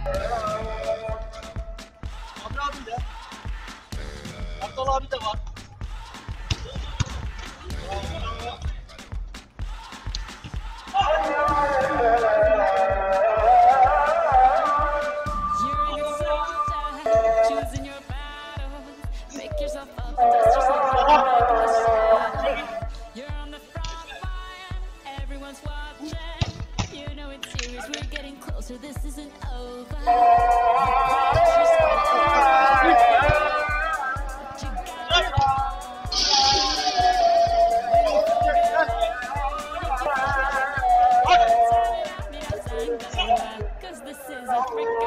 Sabri abi de. Abdal abi de var. This isn't over. Cause this is Africa.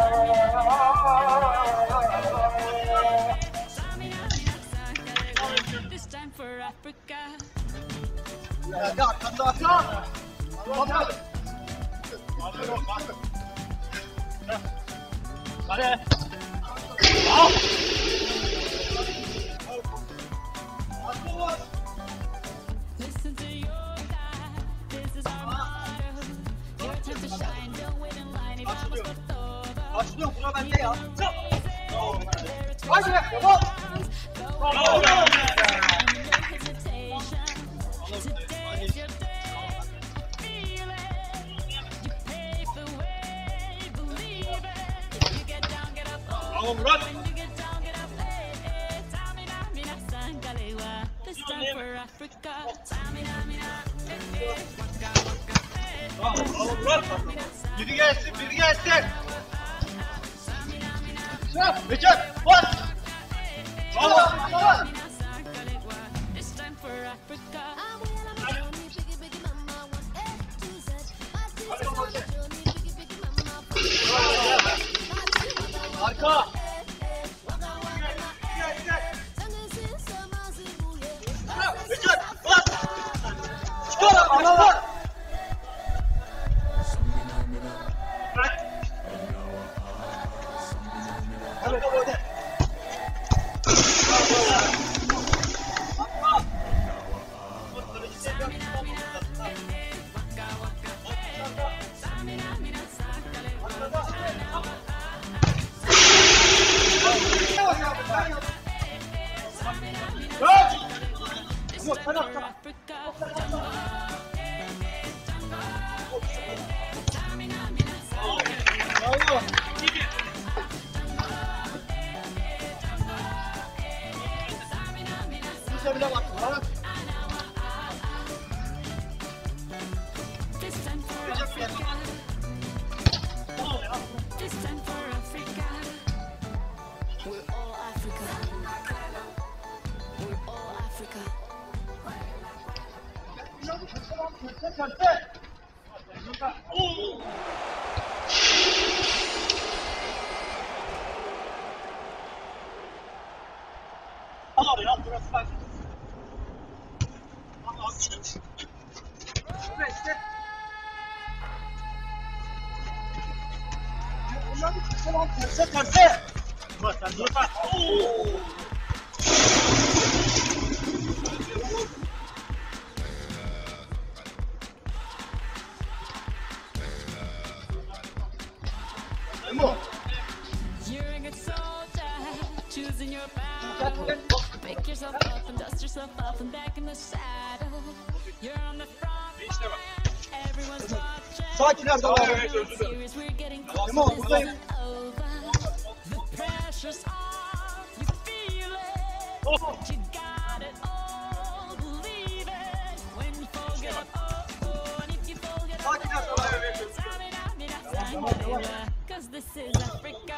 This time for Africa. Ya arkanda Hakan. Sabri abi. Hadi. Al. Listen to your God. This is our motto. Your time to shine. Don't wait in line. Y vamos por todo. Başlıyor buna bende ya. Hadi. Devam. Bravo Murat. Bravo Murat. Biri gelsin, biri gelsin. Recep, bas. Bravo. Bravo. Arka. Recep, bas. Çıkar abi, çıkar. Arka böyle. Terse. Bak sen dur bak. Emo. You're a good soldier, choosing your battle. Pick yourself up and dust yourself off and back in the saddle. You're on the front line, everyone's watching. Sakin Erdal abi. Serious, we're getting close. Emo This buradayım. isn't over. The pressure's on, you feel it. But you got it all, believe it. When you forget up, oh, and if you forget up, Sakin Erdal abi. cause this is Africa.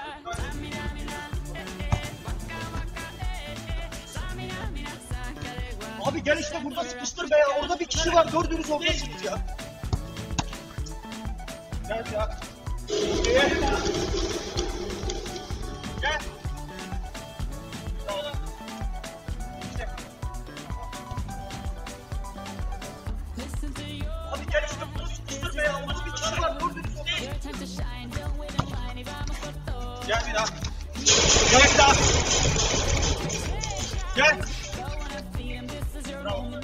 Abi gel işte burada sıkıştır be ya. Orada bir kişi var. Gördüğünüz oradasınız ya. Gel ya. Gel. Gel. Abi gel işte burada sıkıştır be ya. Orada bir kişi var. Gördüğünüz oradasınız. Gel bir daha. Gel bir daha. Gel. Bravo.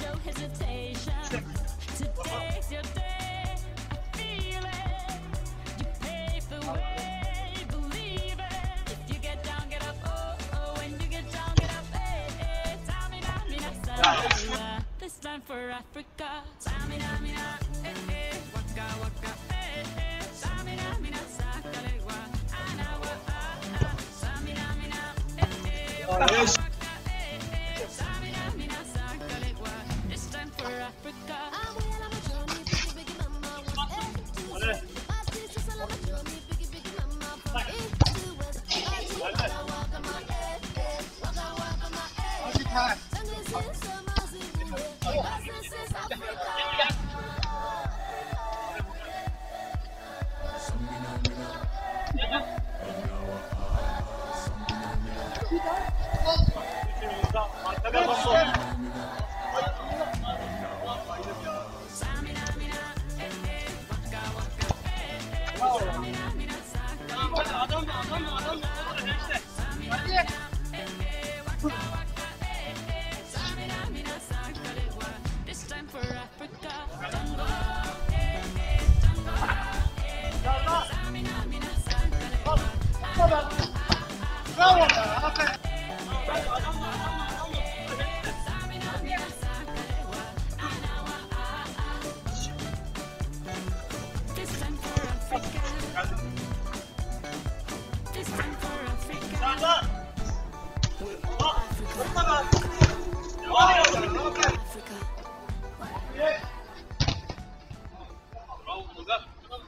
Bravo be, aferin. Serdar! Bak, tutma be. Bravo be, aferin. Bravo Bulgar.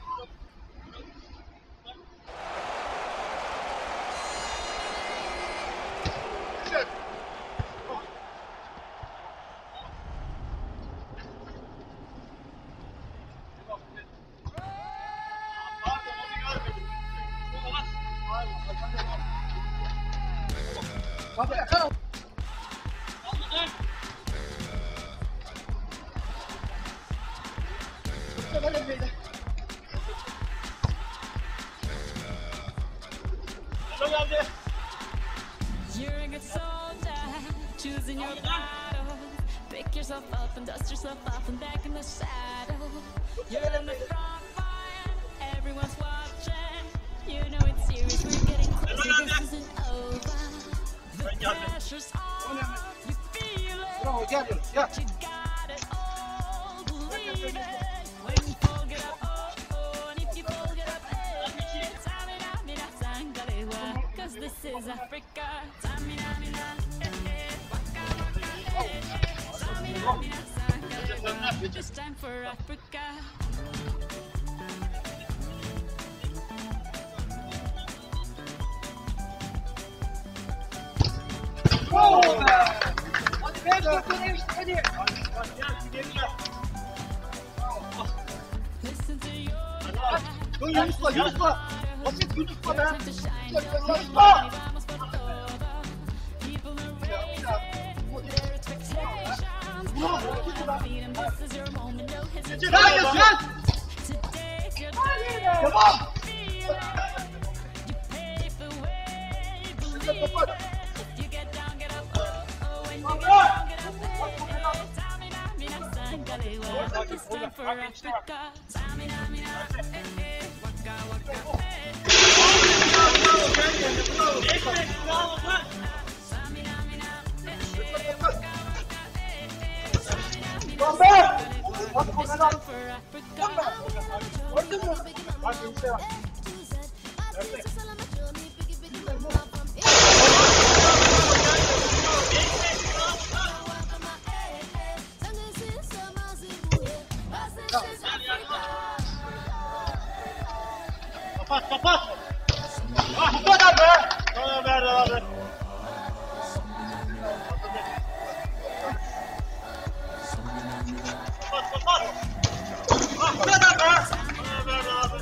You're a good soldier, choosing your battle. Pick yourself up and dust yourself off and back in the saddle. You're in the front line, everyone's watching. You know it's serious, we're getting closer, this isn't over. The pressure's on, you feel it, Bravo, gel diyorum, gel. you got it all, believe it. When you fold it up, oh, and if you fold it up, Tamina, sangalewa, 'cause this is Africa. Tamina, sangalewa, it's time for Africa. Bravo be. Hadi be, hadi. Listen to your Dur Yunus'la, Yunus'la. Basit Yunus'la be. time to shine. Yunus'la. Vamos por todo. People are raising their expectations. Feeding, this is your moment, no hesitation. Gel, gel. Today's your day. Tamam. Feel it. You pave the way. Believe Kapat. it. If you get down, get up. Oh, when you get down, get up. Tamina, sangalewa. It's time for Africa. Tamina, waka, waka. Lan be. Bak o kadar. For Africa. Gördün mü? Bak işte bak. Kapat, kapat. Ah, bu kadar be. Tamam, ver abi. Kapat, kapat. Ah, bu kadar be. Tamam, ver abi.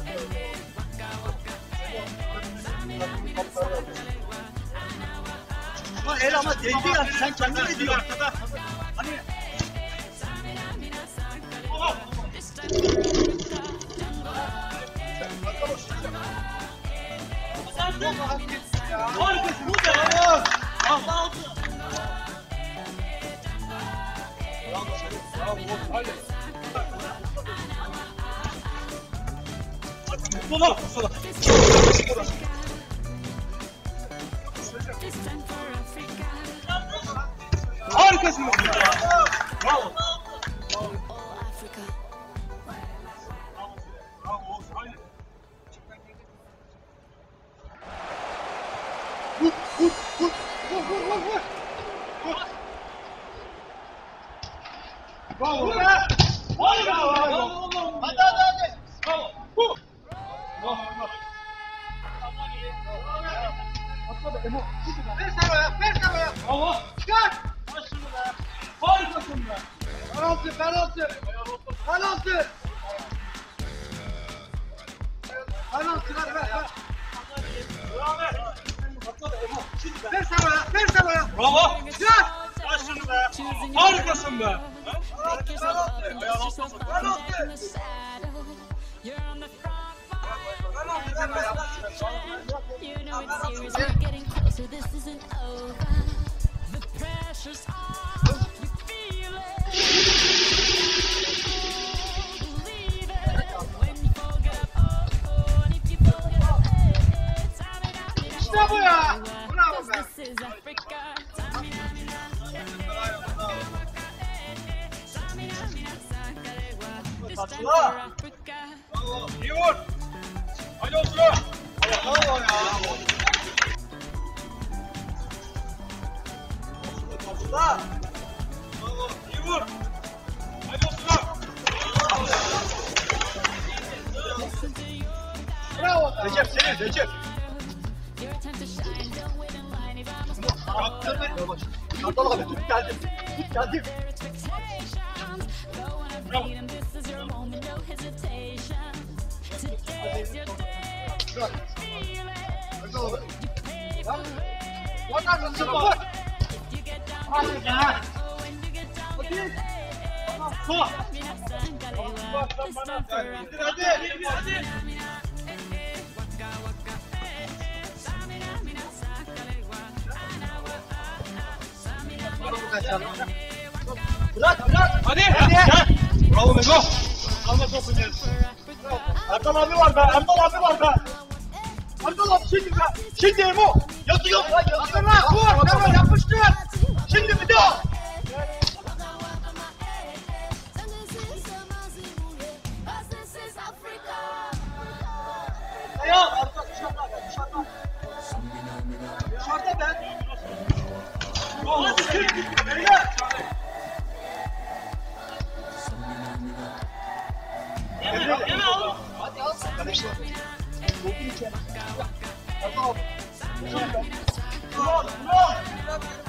Ama el ama değdi ya, sen kendin de diyor arkada. Hani? Oh. Sen de harikasın, bu da. Allah olsun. Sola, sola. Harikasın. Bravo. All Africa. Bravo. Haydi. Vur, vur, vur, vur, vur, vur, vur. Ver Sero'ya, ver Sero'ya. Bravo. Çıkar. Aç şunu be. Harikasın be. Penaltı, penaltı. Penaltı. Penaltı, ver, ver, ver. Ver Sero'ya, ver Sero'ya. Bravo. Çıkar. Aç şunu be. Harikasın be. Pick yourself up and dust yourself off and back in the saddle. You're on the front line. You know it's serious. We're getting closer. This isn't over. The pressure's on. You feel it. Believe it. When you forget, oh, and if you forget, İşte bu ya. Bravo be. this is Africa. This time for Africa. İyi vur. Hadi olsun ha. Bravo ya. Topla. İyi vur. Hadi olsun ha. Bravo. Recep senin, Recep. Your time to shine. Don't wait in line. If I'm a Kartal abi, tut geldim. Tut geldim. expectations, go on and beat 'em. This is your moment. No hesitation. Today's your day. Feel it. Kartal abi. Pay for it. Oradan hızlı vur. You get down. Hadi ya. Oh, when you get down. Hadi. This Tamam. time for Africa. Hadi. Bırak, bırak. Hadi. Hadi. Gel. Bravo Mego. Alma topu ilerisi. Erdal abi var be, Erdal abi var be. Erdal abi şimdi be. Şimdi Emo. Yatıyor. Yatıyor lan. Vur. Hemen yapıştır. Şimdi bir daha. Ya Erdal dışarıda be, dışarıda. Dışarıda be. Hadi şimdi. Beyler. Yeme oğlum. Hadi al. Kardeşler. Dokun içeri. Erdal abi. Bravo, bravo.